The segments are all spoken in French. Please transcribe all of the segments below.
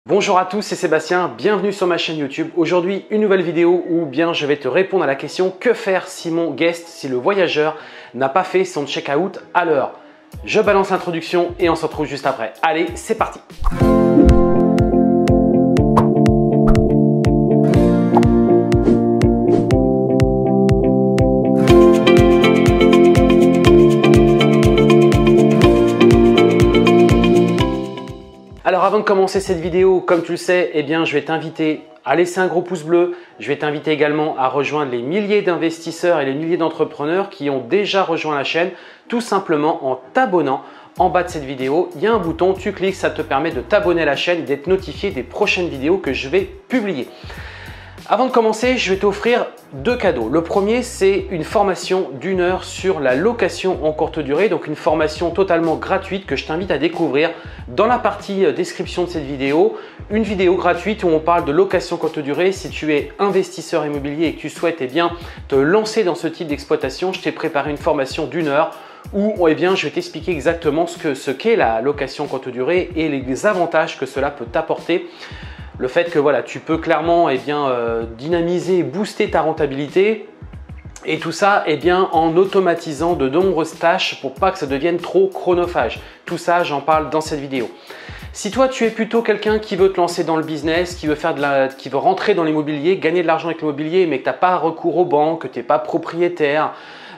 Bonjour à tous, c'est Sébastien, bienvenue sur ma chaîne YouTube. Aujourd'hui, une nouvelle vidéo où bien je vais te répondre à la question que faire si mon guest, si le voyageur n'a pas fait son check-out à l'heure. Je balance l'introduction et on se retrouve juste après. Allez, c'est parti! Alors avant de commencer cette vidéo, comme tu le sais, je vais t'inviter à laisser un gros pouce bleu. Je vais t'inviter également à rejoindre les milliers d'investisseurs et les milliers d'entrepreneurs qui ont déjà rejoint la chaîne, tout simplement en t'abonnant. En bas de cette vidéo, il y a un bouton, tu cliques, ça te permet de t'abonner à la chaîne et d'être notifié des prochaines vidéos que je vais publier. Avant de commencer, je vais t'offrir deux cadeaux. Le premier, c'est une formation d'1 heure sur la location en courte durée, donc une formation totalement gratuite que je t'invite à découvrir dans la partie description de cette vidéo. Une vidéo gratuite où on parle de location courte durée. Si tu es investisseur immobilier et que tu souhaites te lancer dans ce type d'exploitation, je t'ai préparé une formation d'1 heure où je vais t'expliquer exactement ce qu'est la location courte durée et les avantages que cela peut t'apporter. Le fait que voilà, tu peux clairement dynamiser, booster ta rentabilité et tout ça en automatisant de nombreuses tâches pour pas que ça devienne trop chronophage. Tout ça, j'en parle dans cette vidéo. Si toi, tu es plutôt quelqu'un qui veut te lancer dans le business, qui veut rentrer dans l'immobilier, gagner de l'argent avec l'immobilier, mais que tu n'as pas recours aux banques, que tu n'es pas propriétaire,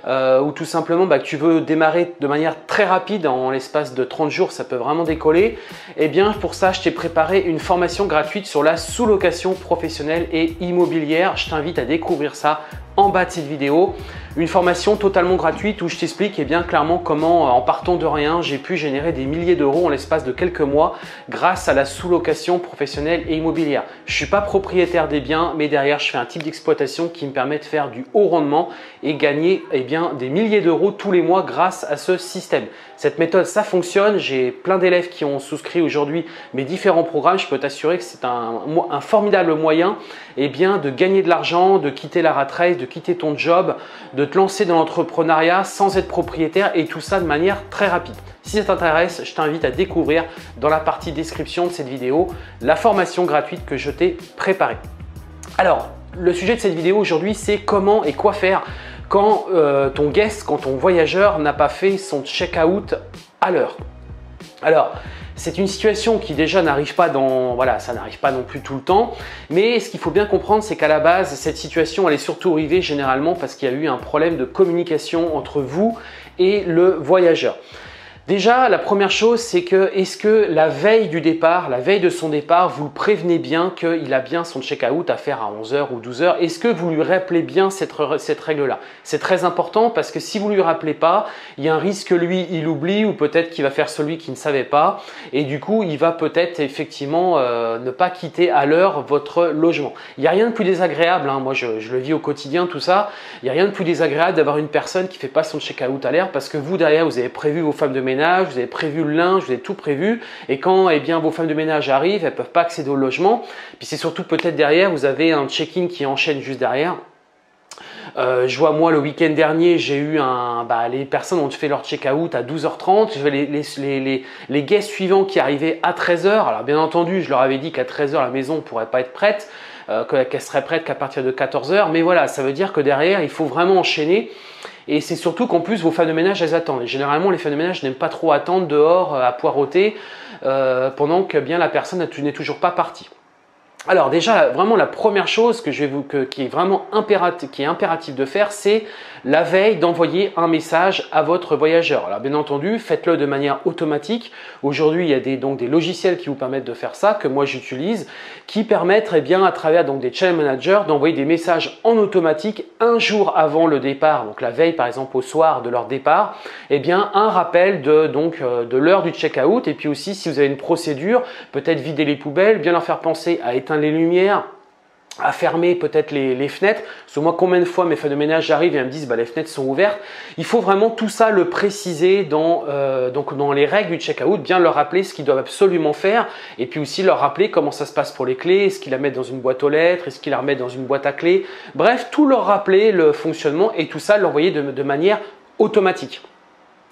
ou tout simplement que tu veux démarrer de manière très rapide en l'espace de 30 jours, ça peut vraiment décoller, pour ça, je t'ai préparé une formation gratuite sur la sous-location professionnelle et immobilière. Je t'invite à découvrir ça en bas de cette vidéo. Une formation totalement gratuite où je t'explique clairement comment, en partant de rien, j'ai pu générer des milliers d'euros en l'espace de quelques mois grâce à la sous-location professionnelle et immobilière. Je ne suis pas propriétaire des biens, mais derrière, je fais un type d'exploitation qui me permet de faire du haut rendement et gagner des milliers d'euros tous les mois grâce à ce système. Cette méthode, ça fonctionne. J'ai plein d'élèves qui ont souscrit aujourd'hui mes différents programmes. Je peux t'assurer que c'est un formidable moyen de gagner de l'argent, de quitter la rat race, de quitter ton job, de te lancer dans l'entrepreneuriat sans être propriétaire et tout ça de manière très rapide. Si ça t'intéresse, je t'invite à découvrir dans la partie description de cette vidéo la formation gratuite que je t'ai préparée. Alors, le sujet de cette vidéo aujourd'hui, c'est comment et quoi faire quand ton guest, quand ton voyageur n'a pas fait son check-out à l'heure. Alors, c'est une situation qui déjà n'arrive pas ça n'arrive pas non plus tout le temps. Mais ce qu'il faut bien comprendre, c'est qu'à la base, cette situation, elle est surtout arrivée généralement parce qu'il y a eu un problème de communication entre vous et le voyageur. Déjà, la première chose, c'est que est-ce que la veille du départ, la veille de son départ, vous le prévenez bien qu'il a bien son check-out à faire à 11h ou 12h? Est-ce que vous lui rappelez bien cette règle-là? C'est très important parce que si vous ne lui rappelez pas, il y a un risque que lui, il oublie ou peut-être qu'il va faire celui qui ne savait pas et du coup, il va peut-être effectivement ne pas quitter à l'heure votre logement. Il n'y a rien de plus désagréable, moi je le vis au quotidien tout ça, il n'y a rien de plus désagréable d'avoir une personne qui ne fait pas son check-out à l'heure parce que vous derrière, vous avez prévu vos femmes de ménage, vous avez prévu le linge, vous avez tout prévu et quand vos femmes de ménage arrivent, elles ne peuvent pas accéder au logement. Puis c'est surtout peut-être derrière, vous avez un check-in qui enchaîne juste derrière. Je vois moi le week-end dernier, j'ai eu les personnes ont fait leur check-out à 12h30. Je vais les guests suivants qui arrivaient à 13h. Alors bien entendu, je leur avais dit qu'à 13h la maison ne pourrait pas être prête, qu'elle serait prête qu'à partir de 14h. Mais voilà, ça veut dire que derrière, il faut vraiment enchaîner. Et c'est surtout qu'en plus, vos femmes de ménage, elles attendent. Et généralement, les femmes de ménage n'aiment pas trop attendre dehors à poireauter pendant que la personne n'est toujours pas partie. Alors déjà, vraiment la première chose qui est vraiment impérative de faire, c'est la veille d'envoyer un message à votre voyageur. Alors bien entendu, faites-le de manière automatique. Aujourd'hui, il y a donc des logiciels qui vous permettent de faire ça, que moi j'utilise, qui permettent à travers des channel managers d'envoyer des messages en automatique un jour avant le départ, donc la veille par exemple au soir de leur départ, un rappel de l'heure du check-out et puis aussi si vous avez une procédure, peut-être vider les poubelles, bien leur faire penser à éteindre les lumières, à fermer peut-être les fenêtres. Parce que moi, combien de fois mes femmes de ménage arrivent et elles me disent les fenêtres sont ouvertes. Il faut vraiment tout ça le préciser dans les règles du check-out, bien leur rappeler ce qu'ils doivent absolument faire et puis aussi leur rappeler comment ça se passe pour les clés, est-ce qu'ils la mettent dans une boîte aux lettres, est-ce qu'ils la remettent dans une boîte à clés. Bref, tout leur rappeler le fonctionnement et tout ça l'envoyer de manière automatique.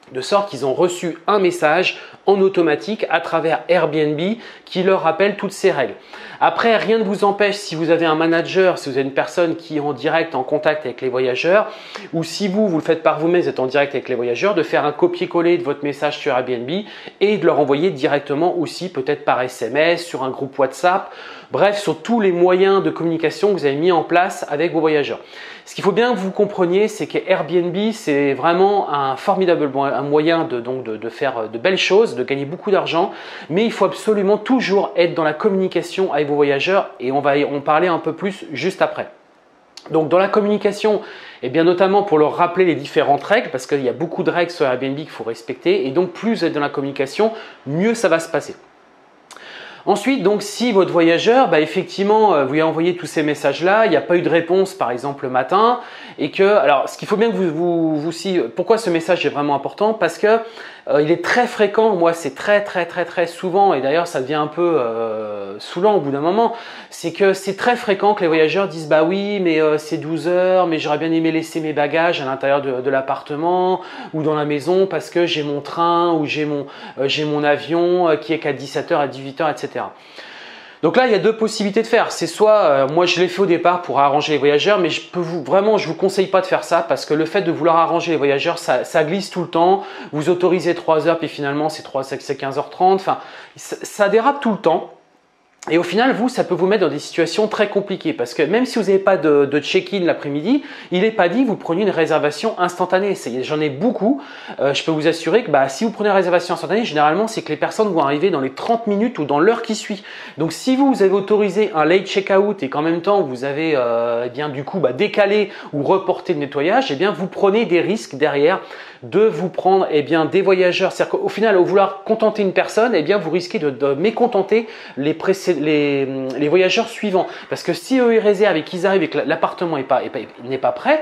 De sorte qu'ils ont reçu un message en automatique à travers Airbnb qui leur rappelle toutes ces règles. Après, rien ne vous empêche, si vous avez un manager, si vous avez une personne qui est en direct, en contact avec les voyageurs, ou si vous le faites par vous-même, vous êtes en direct avec les voyageurs, de faire un copier-coller de votre message sur Airbnb et de leur envoyer directement aussi, peut-être par SMS, sur un groupe WhatsApp, bref, sur tous les moyens de communication que vous avez mis en place avec vos voyageurs. Ce qu'il faut bien que vous compreniez, c'est que Airbnb, c'est vraiment un formidable moyen de faire de belles choses, de gagner beaucoup d'argent, mais il faut absolument toujours être dans la communication avec vos voyageurs et on va en parler un peu plus juste après. Donc dans la communication, et bien notamment pour leur rappeler les différentes règles, parce qu'il y a beaucoup de règles sur Airbnb qu'il faut respecter, et donc plus vous êtes dans la communication, mieux ça va se passer. Ensuite, donc, si votre voyageur, effectivement, vous lui a envoyé tous ces messages-là, il n'y a pas eu de réponse, par exemple, le matin, et que, alors, ce qu'il faut bien que pourquoi ce message est vraiment important? Parce que il est très fréquent, moi, c'est très souvent, et d'ailleurs, ça devient un peu saoulant au bout d'un moment, c'est que c'est très fréquent que les voyageurs disent, bah oui, mais c'est 12 heures, mais j'aurais bien aimé laisser mes bagages à l'intérieur de l'appartement ou dans la maison parce que j'ai mon train ou j'ai mon avion qui est qu'à 17h, à 18h, etc. Donc là, il y a deux possibilités de faire. C'est soit, moi je l'ai fait au départ pour arranger les voyageurs, mais je vous conseille pas de faire ça parce que le fait de vouloir arranger les voyageurs, ça glisse tout le temps. Vous autorisez 3 heures, puis finalement c'est 15h30. Enfin, ça dérape tout le temps. Et au final, ça peut vous mettre dans des situations très compliquées parce que même si vous n'avez pas de check-in l'après-midi, il n'est pas dit que vous preniez une réservation instantanée. J'en ai beaucoup. Je peux vous assurer que si vous prenez une réservation instantanée, généralement, c'est que les personnes vont arriver dans les 30 minutes ou dans l'heure qui suit. Donc, si vous avez autorisé un late check-out et qu'en même temps, vous avez décalé ou reporté le nettoyage, vous prenez des risques derrière de vous prendre des voyageurs. C'est-à-dire qu'au final, au vouloir contenter une personne, vous risquez de mécontenter les voyageurs suivants. Parce que si eux ils réservent et qu'ils arrivent et que l'appartement n'est pas prêt,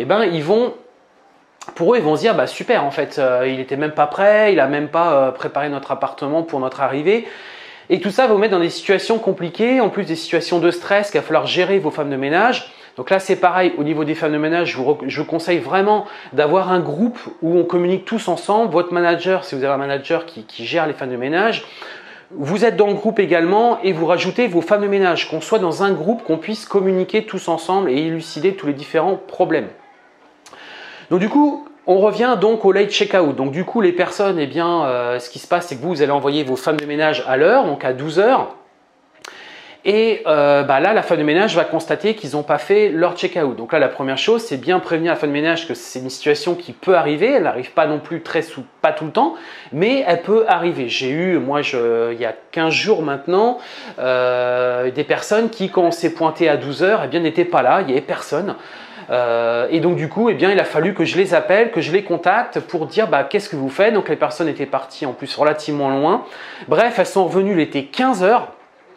pour eux, ils vont se dire super, en fait, il n'était même pas prêt, il n'a même pas préparé notre appartement pour notre arrivée. Et tout ça va vous mettre dans des situations compliquées, en plus des situations de stress qu'il va falloir gérer vos femmes de ménage. Donc là, c'est pareil, au niveau des femmes de ménage, je vous conseille vraiment d'avoir un groupe où on communique tous ensemble. Votre manager, si vous avez un manager qui gère les femmes de ménage, vous êtes dans le groupe également et vous rajoutez vos femmes de ménage, qu'on soit dans un groupe, qu'on puisse communiquer tous ensemble et élucider tous les différents problèmes. Donc du coup, on revient donc au late checkout. Donc du coup, les personnes, ce qui se passe, c'est que vous allez envoyer vos femmes de ménage à l'heure, donc à 12 heures. Et là, la femme de ménage va constater qu'ils n'ont pas fait leur check-out. Donc là, la première chose, c'est bien prévenir la femme de ménage que c'est une situation qui peut arriver. Elle n'arrive pas non plus pas tout le temps, mais elle peut arriver. J'ai eu, il y a 15 jours maintenant, des personnes qui, quand on s'est pointé à 12 heures, n'étaient pas là, il n'y avait personne. Et donc du coup, il a fallu que je les appelle, que je les contacte pour dire qu'est-ce que vous faites. Donc les personnes étaient parties en plus relativement loin. Bref, elles sont revenues, il était 15 heures.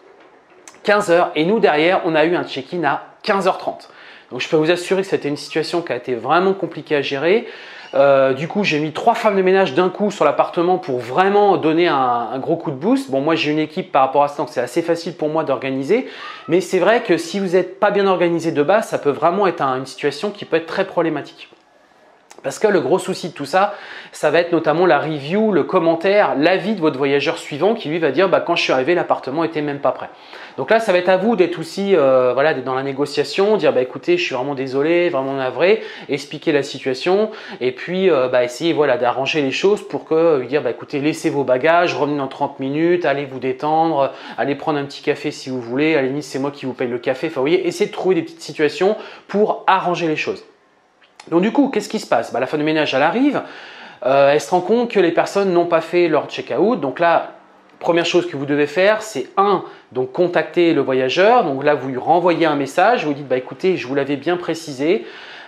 15 heures et nous derrière on a eu un check-in à 15h30. Donc je peux vous assurer que c'était une situation qui a été vraiment compliquée à gérer. Du coup j'ai mis 3 femmes de ménage d'un coup sur l'appartement pour vraiment donner un gros coup de boost. Bon, moi j'ai une équipe par rapport à ça, donc c'est assez facile pour moi d'organiser, mais c'est vrai que si vous n'êtes pas bien organisé de base, ça peut vraiment être une situation qui peut être très problématique. Parce que le gros souci de tout ça, ça va être notamment la review, le commentaire, l'avis de votre voyageur suivant qui lui va dire quand je suis arrivé, l'appartement était même pas prêt. Donc là, ça va être à vous d'être aussi d'être dans la négociation, dire écoutez, je suis vraiment désolé, vraiment navré, expliquer la situation et puis essayer d'arranger les choses pour lui dire écoutez, laissez vos bagages, revenez dans 30 minutes, allez vous détendre, allez prendre un petit café si vous voulez, à la limite c'est moi qui vous paye le café. Enfin, vous voyez, essayez de trouver des petites situations pour arranger les choses. Donc du coup, qu'est-ce qui se passe? La femme de ménage, elle arrive, elle se rend compte que les personnes n'ont pas fait leur check-out. Donc là, première chose que vous devez faire, c'est donc contacter le voyageur. Donc là, vous lui renvoyez un message, vous dites écoutez, je vous l'avais bien précisé,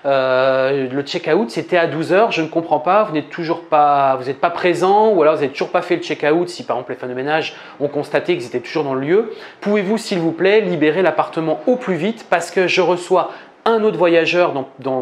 le check-out c'était à 12 heures, je ne comprends pas, vous n'êtes pas présent ou alors vous n'avez toujours pas fait le check-out. Si par exemple les femmes de ménage ont constaté qu'ils étaient toujours dans le lieu, pouvez-vous s'il vous plaît libérer l'appartement au plus vite parce que je reçois un autre voyageur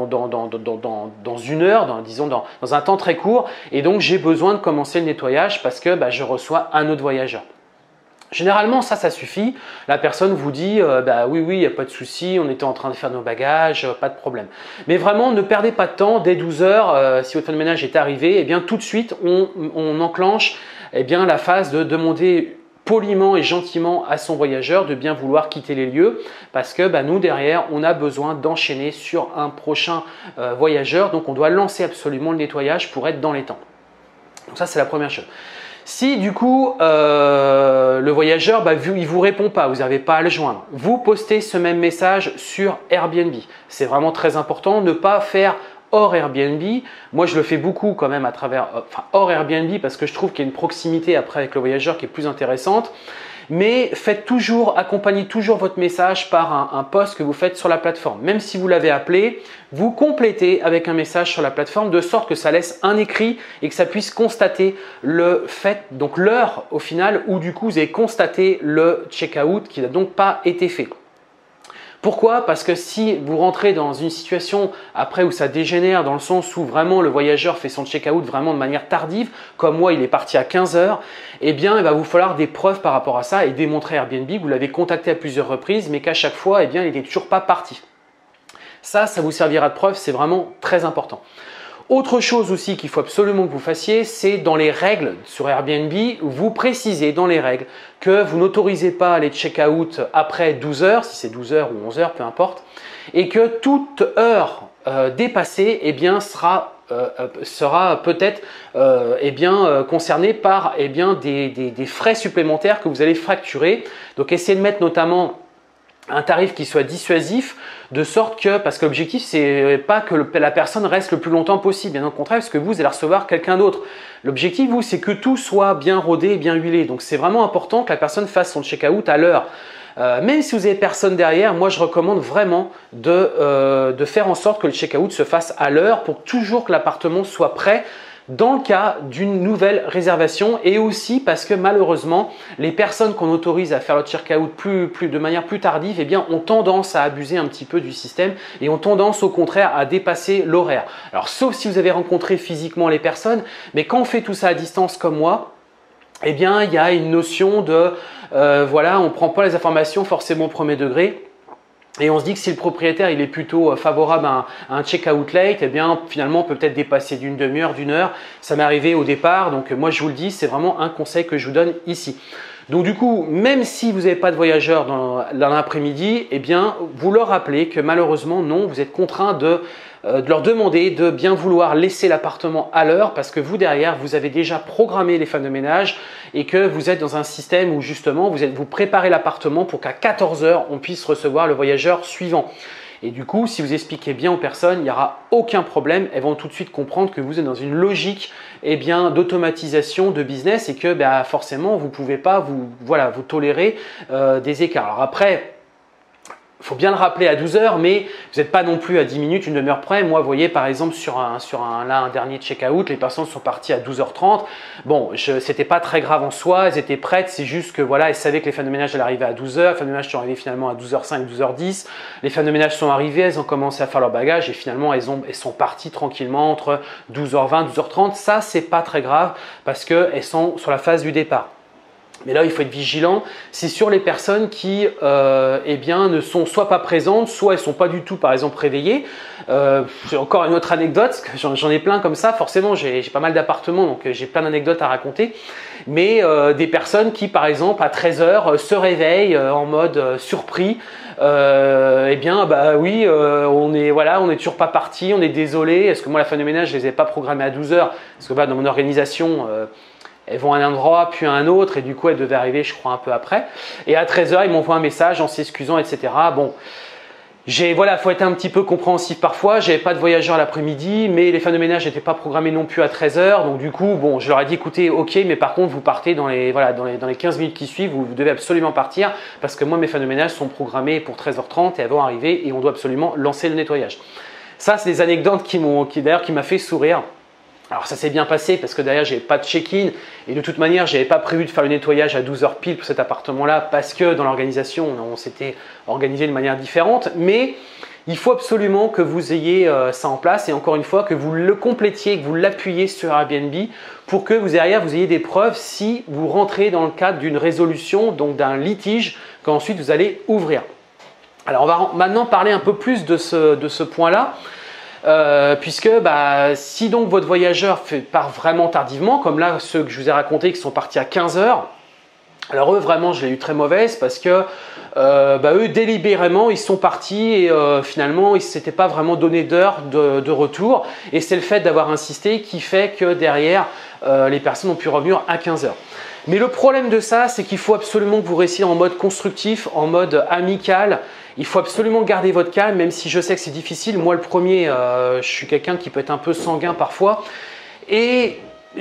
dans une heure, disons dans un temps très court, et donc j'ai besoin de commencer le nettoyage parce que je reçois un autre voyageur. Généralement, ça suffit. La personne vous dit bah oui, il n'y a pas de souci, on était en train de faire nos bagages, pas de problème. Mais vraiment, ne perdez pas de temps. Dès 12 heures, si votre femme de ménage est arrivée, eh bien tout de suite, on enclenche la phase de demander poliment et gentiment à son voyageur de bien vouloir quitter les lieux parce que nous, derrière, on a besoin d'enchaîner sur un prochain voyageur. Donc, on doit lancer absolument le nettoyage pour être dans les temps. Donc ça, c'est la première chose. Si du coup, le voyageur, il ne vous répond pas, vous n'arrivez pas à le joindre, vous postez ce même message sur Airbnb. C'est vraiment très important, ne pas faire hors Airbnb. Moi, je le fais beaucoup quand même à travers, hors Airbnb parce que je trouve qu'il y a une proximité après avec le voyageur qui est plus intéressante. Mais accompagnez toujours votre message par un post que vous faites sur la plateforme. Même si vous l'avez appelé, vous complétez avec un message sur la plateforme de sorte que ça laisse un écrit et que ça puisse constater le fait, donc l'heure au final où du coup vous avez constaté le check-out qui n'a donc pas été fait. Pourquoi? Parce que si vous rentrez dans une situation après où ça dégénère dans le sens où vraiment le voyageur fait son check-out vraiment de manière tardive, comme moi il est parti à 15 heures, eh bien il va vous falloir des preuves par rapport à ça et démontrer à Airbnb que vous l'avez contacté à plusieurs reprises mais qu'à chaque fois il n'était toujours pas parti. Ça vous servira de preuve, c'est vraiment très important. Autre chose aussi qu'il faut absolument que vous fassiez, c'est dans les règles sur Airbnb, vous précisez dans les règles que vous n'autorisez pas les check-out après 12 heures, si c'est 12 heures ou 11 heures, peu importe, et que toute heure dépassée sera peut-être concernée par des frais supplémentaires que vous allez facturer. Donc essayez de mettre notamment un tarif qui soit dissuasif de sorte que, parce que l'objectif c'est pas que la personne reste le plus longtemps possible, bien au contraire, parce que vous allez recevoir quelqu'un d'autre. L'objectif vous c'est que tout soit bien rodé, bien huilé. Donc c'est vraiment important que la personne fasse son check-out à l'heure. Même si vous n'avez personne derrière, moi je recommande vraiment de faire en sorte que le check-out se fasse à l'heure pour toujours que l'appartement soit prêt dans le cas d'une nouvelle réservation et aussi parce que malheureusement, les personnes qu'on autorise à faire le check-out de manière plus tardive ont tendance à abuser un petit peu du système et ont tendance au contraire à dépasser l'horaire. Alors sauf si vous avez rencontré physiquement les personnes, mais quand on fait tout ça à distance comme moi, il y a une notion de on ne prend pas les informations forcément au premier degré. Et on se dit que si le propriétaire il est plutôt favorable à un check-out late, finalement on peut peut-être dépasser d'une demi-heure, d'une heure. Ça m'est arrivé au départ, donc moi je vous le dis, c'est vraiment un conseil que je vous donne ici. Donc du coup, même si vous n'avez pas de voyageurs dans l'après-midi, vous leur rappelez que malheureusement non, vous êtes contraint de leur demander de bien vouloir laisser l'appartement à l'heure parce que vous derrière, vous avez déjà programmé les femmes de ménage et que vous êtes dans un système où justement vous préparez l'appartement pour qu'à 14 heures, on puisse recevoir le voyageur suivant. Et du coup, si vous expliquez bien aux personnes, il n'y aura aucun problème. Elles vont tout de suite comprendre que vous êtes dans une logique d'automatisation de business et que forcément, vous ne pouvez pas vous tolérer des écarts. Alors après, il faut bien le rappeler à 12 heures, mais vous n'êtes pas non plus à 10 minutes, une demi-heure près. Moi, vous voyez, par exemple, sur un dernier check-out, les personnes sont parties à 12h30. Bon, c'était pas très grave en soi, elles étaient prêtes. C'est juste que elles savaient que les femmes de ménage allaient arriver à 12h. Les femmes de ménage sont arrivées finalement à 12h05, 12h10. Les femmes de ménage sont arrivées, elles ont commencé à faire leur bagage et finalement, elles sont parties tranquillement entre 12h20, 12h30. Ça, c'est pas très grave parce qu'elles sont sur la phase du départ. Mais là, il faut être vigilant, c'est sur les personnes qui ne sont soit pas présentes, soit elles ne sont pas du tout, par exemple, réveillées. J'ai encore une autre anecdote, parce que j'en ai plein comme ça. Forcément, j'ai pas mal d'appartements, donc j'ai plein d'anecdotes à raconter. Mais des personnes qui, par exemple, à 13 heures, se réveillent en mode surpris. On est toujours pas parti, on est désolé. Est-ce que moi, la femme de ménage, je les ai pas programmées à 12 heures? Parce que dans mon organisation… elles vont à un endroit, puis à un autre, et du coup, elles devaient arriver, je crois, un peu après. Et à 13 h, ils m'envoient un message en s'excusant, etc. Bon, faut être un petit peu compréhensif parfois. J'avais pas de voyageurs l'après-midi, mais les femmes de ménage n'étaient pas programmées non plus à 13 h. Donc du coup, je leur ai dit, écoutez, ok, mais par contre, vous partez dans les 15 minutes qui suivent, vous devez absolument partir, parce que moi, mes femmes de ménage sont programmées pour 13h30 et elles vont arriver et on doit absolument lancer le nettoyage. Ça, c'est des anecdotes qui m'a fait sourire. Alors ça s'est bien passé parce que derrière, je n'avais pas de check-in et de toute manière, je n'avais pas prévu de faire le nettoyage à 12 h pile pour cet appartement-là parce que dans l'organisation, on s'était organisé de manière différente. Mais il faut absolument que vous ayez ça en place et encore une fois que vous le complétiez, que vous l'appuyiez sur Airbnb pour que derrière vous ayez des preuves si vous rentrez dans le cadre d'une résolution, donc d'un litige qu'ensuite vous allez ouvrir. Alors on va maintenant parler un peu plus de ce point-là. Puisque si donc votre voyageur part vraiment tardivement, comme là ceux que je vous ai racontés qui sont partis à 15 heures, alors eux vraiment je l'ai eu très mauvaise parce que eux délibérément ils sont partis et finalement ils ne s'étaient pas vraiment donné d'heure de retour et c'est le fait d'avoir insisté qui fait que derrière les personnes ont pu revenir à 15 heures. Mais le problème de ça, c'est qu'il faut absolument que vous restiez en mode constructif, en mode amical. Il faut absolument garder votre calme, même si je sais que c'est difficile. Moi, le premier, je suis quelqu'un qui peut être un peu sanguin parfois. Et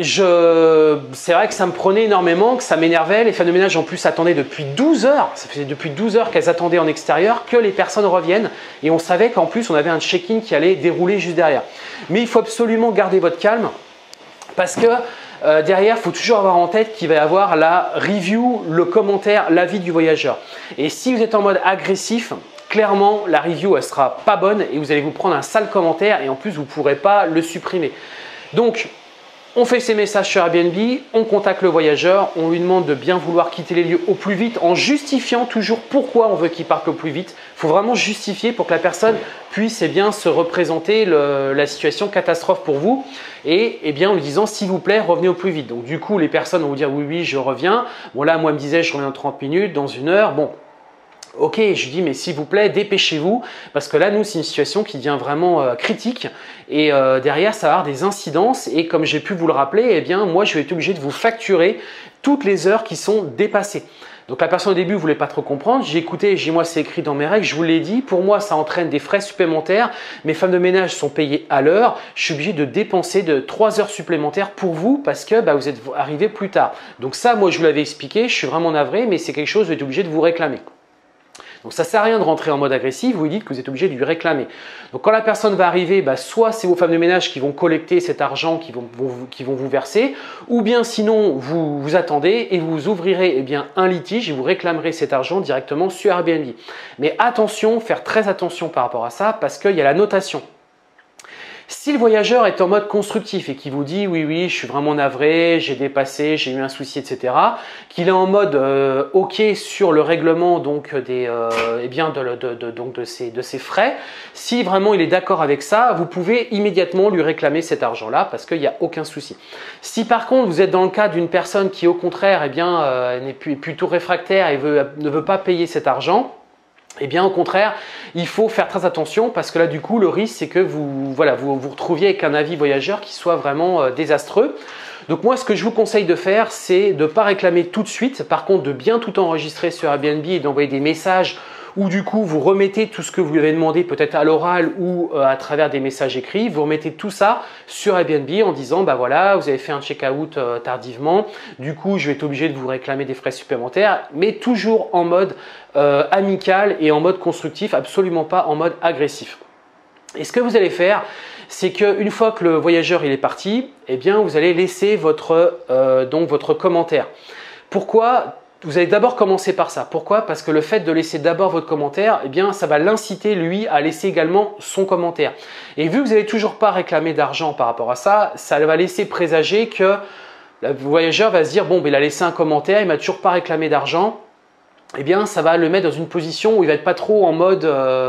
c'est vrai que ça me prenait énormément, que ça m'énervait. Les femmes de ménage en plus attendaient depuis 12 heures. Ça faisait depuis 12 heures qu'elles attendaient en extérieur que les personnes reviennent. Et on savait qu'en plus, on avait un check-in qui allait dérouler juste derrière. Mais il faut absolument garder votre calme parce que derrière, il faut toujours avoir en tête qu'il va y avoir la review, le commentaire, l'avis du voyageur. Et si vous êtes en mode agressif, clairement, la review, elle sera pas bonne et vous allez vous prendre un sale commentaire et en plus, vous ne pourrez pas le supprimer. Donc, on fait ses messages sur Airbnb, on contacte le voyageur, on lui demande de bien vouloir quitter les lieux au plus vite en justifiant toujours pourquoi on veut qu'il parte au plus vite. Il faut vraiment justifier pour que la personne puisse se représenter la situation catastrophe pour vous et en lui disant s'il vous plaît revenez au plus vite. Donc du coup les personnes vont vous dire oui je reviens. Bon là moi me disait je reviens dans 30 minutes, dans 1 heure. Bon. Ok, je lui dis mais s'il vous plaît dépêchez-vous parce que là nous c'est une situation qui devient vraiment critique et derrière ça va avoir des incidences et comme j'ai pu vous le rappeler, moi je vais être obligé de vous facturer toutes les heures qui sont dépassées. Donc la personne au début ne voulait pas trop comprendre, j'ai écouté, moi c'est écrit dans mes règles, je vous l'ai dit, pour moi ça entraîne des frais supplémentaires, mes femmes de ménage sont payées à l'heure, je suis obligé de dépenser de 3 heures supplémentaires pour vous parce que vous êtes arrivé plus tard. Donc ça moi je vous l'avais expliqué, je suis vraiment navré mais c'est quelque chose que je vais être obligé de vous réclamer. Donc ça ne sert à rien de rentrer en mode agressif, vous lui dites que vous êtes obligé de lui réclamer. Donc quand la personne va arriver, soit c'est vos femmes de ménage qui vont collecter cet argent qui vont vous verser, ou bien sinon vous attendez et vous ouvrirez un litige et vous réclamerez cet argent directement sur Airbnb. Mais attention, faire très attention par rapport à ça parce qu'il y a la notation. Si le voyageur est en mode constructif et qu'il vous dit oui, je suis vraiment navré, j'ai dépassé, j'ai eu un souci, etc., qu'il est en mode OK sur le règlement donc de ses frais, si vraiment il est d'accord avec ça, vous pouvez immédiatement lui réclamer cet argent-là parce qu'il n'y a aucun souci. Si par contre vous êtes dans le cas d'une personne qui au contraire n'est plutôt réfractaire et ne veut pas payer cet argent, au contraire, il faut faire très attention parce que là, du coup, le risque, c'est que vous vous retrouviez avec un avis voyageur qui soit vraiment désastreux. Donc moi, ce que je vous conseille de faire, c'est de ne pas réclamer tout de suite. Par contre, de bien tout enregistrer sur Airbnb et d'envoyer des messages où du coup, vous remettez tout ce que vous lui avez demandé peut-être à l'oral ou à travers des messages écrits. Vous remettez tout ça sur Airbnb en disant voilà, vous avez fait un check-out tardivement. Du coup, je vais être obligé de vous réclamer des frais supplémentaires, mais toujours en mode amical et en mode constructif, absolument pas en mode agressif. Et ce que vous allez faire, c'est qu'une fois que le voyageur il est parti, vous allez laisser votre commentaire. Pourquoi ? Vous allez d'abord commencer par ça. Pourquoi ? Parce que le fait de laisser d'abord votre commentaire, ça va l'inciter lui à laisser également son commentaire. Et vu que vous n'avez toujours pas réclamé d'argent par rapport à ça, ça va laisser présager que le voyageur va se dire bon, il a laissé un commentaire, il m'a toujours pas réclamé d'argent. Ça va le mettre dans une position où il va être pas trop en mode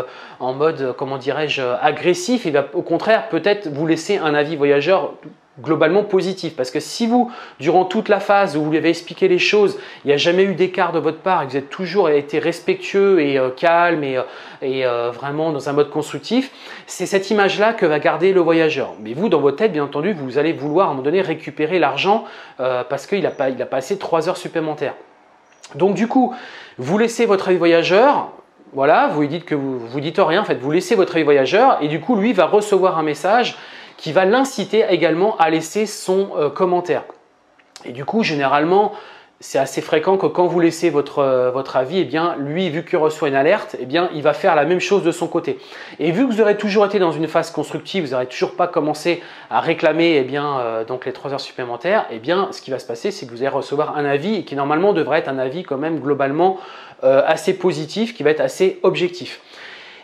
comment dirais-je, agressif. Il va au contraire peut-être vous laisser un avis voyageur globalement positif. Parce que si vous, durant toute la phase où vous lui avez expliqué les choses, il n'y a jamais eu d'écart de votre part et que vous avez toujours été respectueux et calme et vraiment dans un mode constructif, c'est cette image-là que va garder le voyageur. Mais vous, dans votre tête, bien entendu, vous allez vouloir à un moment donné récupérer l'argent parce qu'il a passé 3 heures supplémentaires. Donc du coup, vous laissez votre avis voyageur, voilà, vous lui dites que vous dites rien, en fait, vous laissez votre avis voyageur et du coup, lui va recevoir un message qui va l'inciter également à laisser son commentaire. Et du coup, généralement, c'est assez fréquent que quand vous laissez votre avis, lui, vu qu'il reçoit une alerte, il va faire la même chose de son côté. Et vu que vous aurez toujours été dans une phase constructive, vous n'aurez toujours pas commencé à réclamer donc les 3 heures supplémentaires, ce qui va se passer, c'est que vous allez recevoir un avis qui normalement devrait être un avis quand même globalement assez positif, qui va être assez objectif.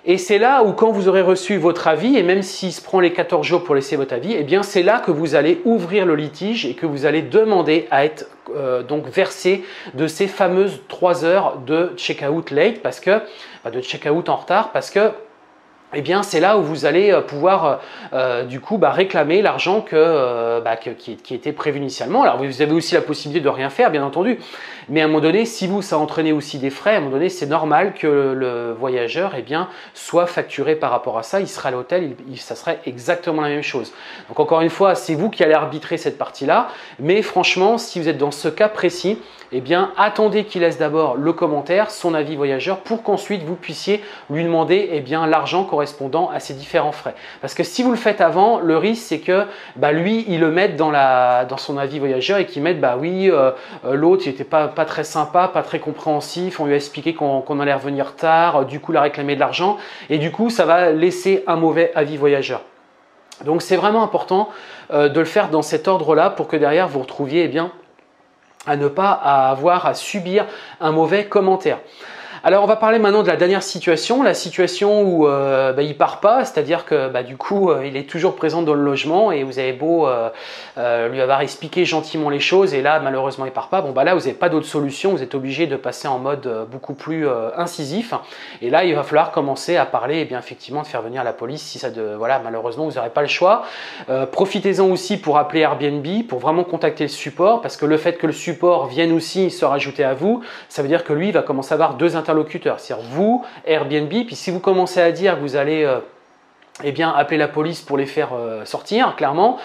Et c'est là où quand vous aurez reçu votre avis, et même s'il se prend les 14 jours pour laisser votre avis, eh bien c'est là que vous allez ouvrir le litige et que vous allez demander à être donc versé de ces fameuses 3 heures de check-out late, de check-out en retard, parce que eh bien, c'est là où vous allez pouvoir du coup réclamer l'argent qui était prévu initialement. Alors, vous avez aussi la possibilité de rien faire, bien entendu. Mais à un moment donné, si ça entraînait aussi des frais, à un moment donné, c'est normal que le voyageur soit facturé par rapport à ça. Il sera à l'hôtel, ça serait exactement la même chose. Donc, encore une fois, c'est vous qui allez arbitrer cette partie-là. Mais franchement, si vous êtes dans ce cas précis, eh bien, attendez qu'il laisse d'abord le commentaire, son avis voyageur, pour qu'ensuite vous puissiez lui demander l'argent correspondant à ces différents frais. Parce que si vous le faites avant, le risque c'est que lui, il le mette dans son avis voyageur et qu'il mette l'autre il n'était pas très sympa, pas très compréhensif, on lui a expliqué qu'on allait revenir tard, du coup il a réclamé de l'argent et du coup ça va laisser un mauvais avis voyageur. Donc c'est vraiment important de le faire dans cet ordre-là pour que derrière vous retrouviez à ne pas avoir à subir un mauvais commentaire. Alors on va parler maintenant de la dernière situation, la situation où il part pas, c'est-à-dire que du coup il est toujours présent dans le logement et vous avez beau lui avoir expliqué gentiment les choses et là malheureusement il part pas. Bon là vous n'avez pas d'autre solution, vous êtes obligé de passer en mode beaucoup plus incisif et là il va falloir commencer à parler effectivement de faire venir la police si malheureusement vous n'aurez pas le choix. Profitez-en aussi pour appeler Airbnb, pour vraiment contacter le support parce que le fait que le support vienne aussi se rajouter à vous, ça veut dire que lui il va commencer à avoir deux interlocuteurs, c'est-à-dire vous, Airbnb, puis si vous commencez à dire que vous allez appeler la police pour les faire sortir, clairement,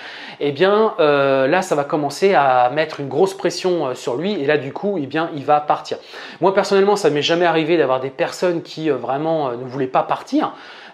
là ça va commencer à mettre une grosse pression sur lui et là du coup il va partir. Moi personnellement ça ne m'est jamais arrivé d'avoir des personnes qui vraiment ne voulaient pas partir.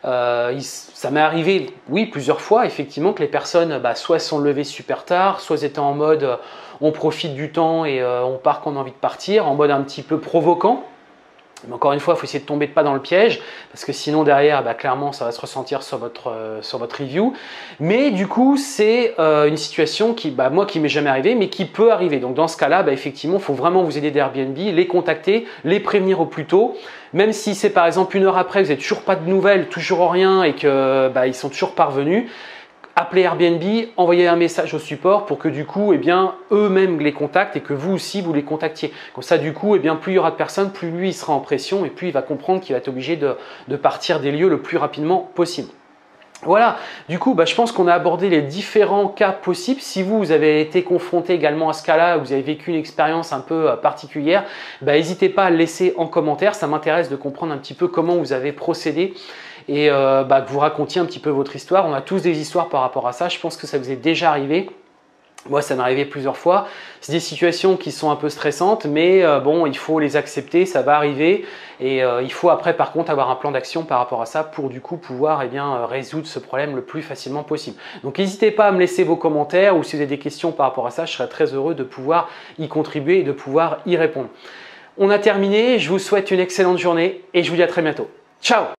Ça m'est arrivé, oui, plusieurs fois, effectivement, que les personnes soit sont levées super tard, soit étaient en mode on profite du temps et on part quand on a envie de partir, en mode un petit peu provoquant. Mais encore une fois, il faut essayer de tomber pas dans le piège parce que sinon derrière, clairement, ça va se ressentir sur votre review. Mais du coup, c'est une situation qui, moi, qui m'est jamais arrivée, mais qui peut arriver. Donc dans ce cas-là, effectivement, il faut vraiment vous aider d'Airbnb, les contacter, les prévenir au plus tôt. Même si c'est par exemple 1 heure après, vous n'avez toujours pas de nouvelles, toujours rien et que ils sont toujours pas revenus. Appelez Airbnb, envoyez un message au support pour que du coup, eux-mêmes les contactent et que vous aussi, vous les contactiez. Comme ça, du coup, plus il y aura de personnes, plus lui il sera en pression et plus il va comprendre qu'il va être obligé de partir des lieux le plus rapidement possible. Voilà, du coup, je pense qu'on a abordé les différents cas possibles. Si vous avez été confronté également à ce cas-là, vous avez vécu une expérience un peu particulière, n'hésitez pas à le laisser en commentaire. Ça m'intéresse de comprendre un petit peu comment vous avez procédé et que vous racontiez un petit peu votre histoire. On a tous des histoires par rapport à ça. Je pense que ça vous est déjà arrivé. Moi, ça m'est arrivé plusieurs fois. C'est des situations qui sont un peu stressantes, mais il faut les accepter, ça va arriver. Et il faut après, par contre, avoir un plan d'action par rapport à ça pour du coup pouvoir résoudre ce problème le plus facilement possible. Donc, n'hésitez pas à me laisser vos commentaires ou si vous avez des questions par rapport à ça, je serai très heureux de pouvoir y contribuer et de pouvoir y répondre. On a terminé. Je vous souhaite une excellente journée et je vous dis à très bientôt. Ciao!